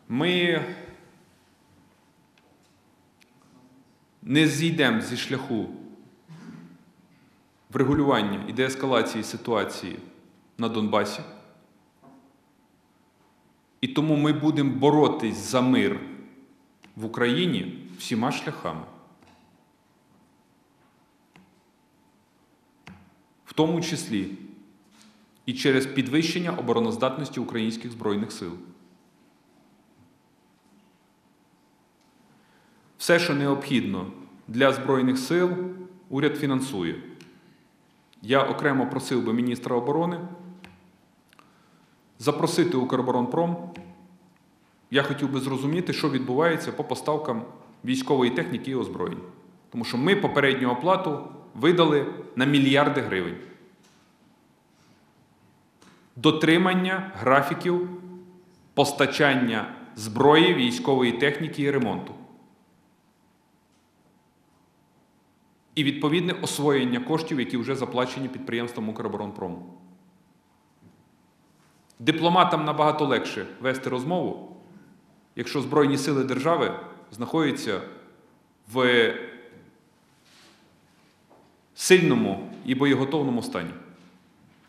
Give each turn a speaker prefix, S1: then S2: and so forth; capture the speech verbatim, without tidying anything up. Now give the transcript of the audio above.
S1: ми не зійдемо зі шляху врегулювання і деескалації ситуації на Донбасі. І тому ми будемо боротись за мир в Україні всіма шляхами. В тому числі і через підвищення обороноздатності українських Збройних сил. Все, що необхідно для Збройних сил, уряд фінансує. Я окремо просив би міністра оборони запросити Укроборонпром. Я хотів би зрозуміти, що відбувається по поставкам військової техніки і озброєнь. Тому що ми попередню оплату видали на мільярди гривень. Дотримання графіків постачання зброї, військової техніки і ремонту. І відповідне освоєння коштів, які вже заплачені підприємством Укроборонпрому. Дипломатам набагато легше вести розмову, якщо Збройні сили держави знаходяться в сильному і боєготовному стані.